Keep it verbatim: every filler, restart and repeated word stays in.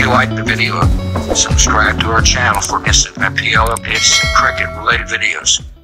you liked the video, subscribe to our channel for instant M P L updates and cricket related videos.